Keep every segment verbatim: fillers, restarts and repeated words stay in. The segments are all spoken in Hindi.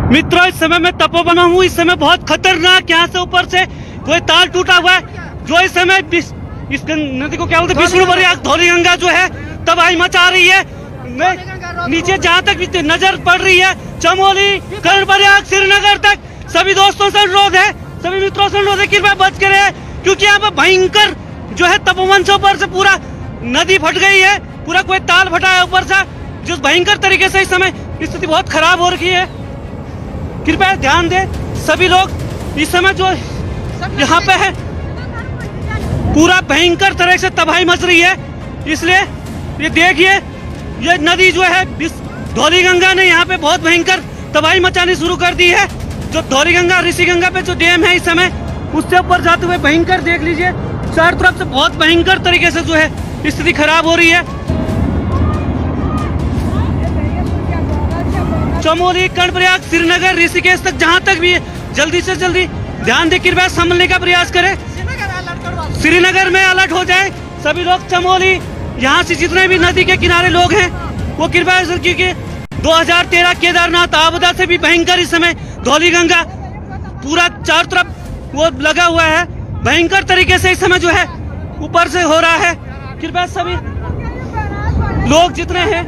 मित्रों, इस समय मैं तपोवन हूँ। इस समय बहुत खतरनाक यहाँ से ऊपर से कोई तार टूटा हुआ है, जो इस समय इस नदी को क्या बोलते हैं, विष्णु प्रयाग धौली गंगा जो है तबाही मचा रही है। नीचे जहाँ तक भी नजर पड़ रही है, चमोली, कर्णप्रयाग, श्रीनगर तक सभी दोस्तों से अनुरोध है, सभी मित्रों से अनुरोध है कृपया बच के रहे, क्योंकि यहाँ पर भयंकर जो है तपोवन से ऊपर से पूरा नदी फट गई है, पूरा कोई ताल फटा है ऊपर से, जिस भयंकर तरीके से इस समय स्थिति बहुत खराब हो रखी है। कृपया ध्यान दें सभी लोग। इस समय जो यहाँ पे है पूरा भयंकर तरह से तबाही मच रही है, इसलिए ये देखिए ये नदी जो है धौली गंगा ने यहाँ पे बहुत भयंकर तबाही मचानी शुरू कर दी है। जो धौली गंगा ऋषि गंगा पे जो डैम है इस समय उससे ऊपर जाते हुए भयंकर देख लीजिए, चारों तरफ से बहुत भयंकर तरीके से जो है स्थिति खराब हो रही है। चमोली, कर्णप्रयाग, श्रीनगर, ऋषिकेश तक जहां तक भी है जल्दी से जल्दी ध्यान दे, कृपया संभलने का प्रयास करें। श्रीनगर में अलर्ट हो जाए सभी लोग। चमोली यहाँ से जितने भी नदी के किनारे लोग हैं वो कृपया, क्योंकि दो हज़ार तेरह केदारनाथ आपदा से भी भयंकर इस समय धौली गंगा पूरा चारों तरफ वो लगा हुआ है, भयंकर तरीके से इस समय जो है ऊपर से हो रहा है। कृपया सभी लोग जितने हैं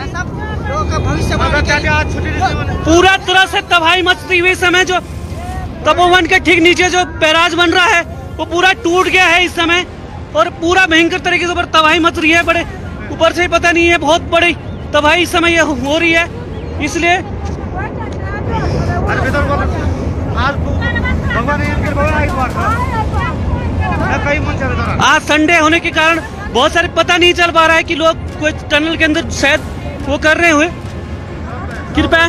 पूरा तरह से तबाही मचती हुई समय जो तपोवन के ठीक नीचे जो बैराज बन रहा है वो पूरा टूट गया है इस समय, और पूरा भयंकर तरीके से ऊपर तबाही मच रही है। बड़े ऊपर से पता नहीं है, बहुत बड़ी तबाही इस समय हो रही है। इसलिए आज संडे होने के कारण बहुत सारे पता नहीं चल पा रहा है कि लोग कोई टनल के अंदर शायद वो कर रहे हुए। कृपया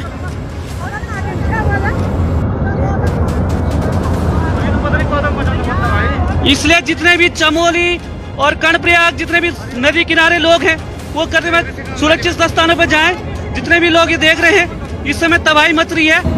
इसलिए जितने भी चमोली और कर्णप्रयाग जितने भी नदी किनारे लोग हैं वो करते हुए सुरक्षित स्थानों पर जाएं। जितने भी लोग ये देख रहे हैं इस समय तबाही मच रही है।